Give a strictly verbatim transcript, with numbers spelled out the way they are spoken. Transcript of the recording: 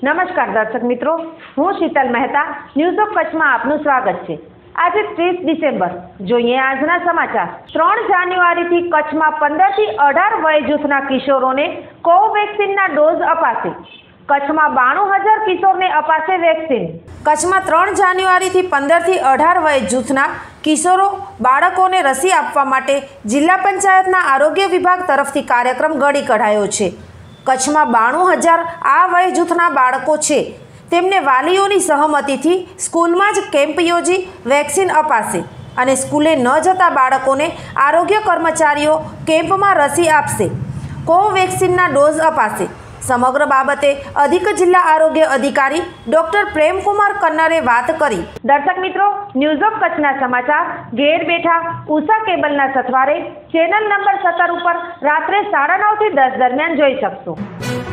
નમસ્કાર દર્શક મિત્રો, હું શીતલ મહેતા ન્યૂઝ ઓફ કચ્છમાં આપનું સ્વાગત છે। આજે ત્રીસ ડિસેમ્બર, જોઈએ આજના સમાચાર। ત્રણ જાન્યુઆરીથી કચ્છમાં પંદર થી અઢાર વય જૂથના કિશોરોને કોવેક્સિનના ડોઝ અપાશે। કચ્છમાં બાણું હજાર કિશોરને અપાશે વેક્સિન। કચ્છમાં ત્રણ જાન્યુઆરીથી પંદર થી અઢાર વય જૂથના કિશોરો બાળકોને રસી આપવા માટે જિલ્લા પંચાયતના આરોગ્ય વિભાગ તરફથી કાર્યક્રમ ઘડી કઢાયો છે। કચ્છમાં બાણું હજાર આ વય જૂથના બાળકો છે, તેમને વાલીઓની સહમતિથી સ્કૂલમાં જ કેમ્પ યોજી વેક્સિન અપાશે અને સ્કૂલે ન જતા બાળકોને આરોગ્ય કર્મચારીઓ કેમ્પમાં રસી આપશે। કોવેક્સિનના ડોઝ અપાશે। સમગ્ર બાબતે અધિક જિલ્લા આરોગ્ય અધિકારી ડોક્ટર પ્રેમકુમાર કન્નરે વાત કરી। દર્શક મિત્રો, ન્યૂઝ ઓફ કચ્છના સમાચાર ઘેર બેઠા ઉષા કેબલના સથવારે ચેનલ નંબર સત્તર ઉપર રાત્રે સાડા નવ થી દસ દરમિયાન જોઈ શકશો।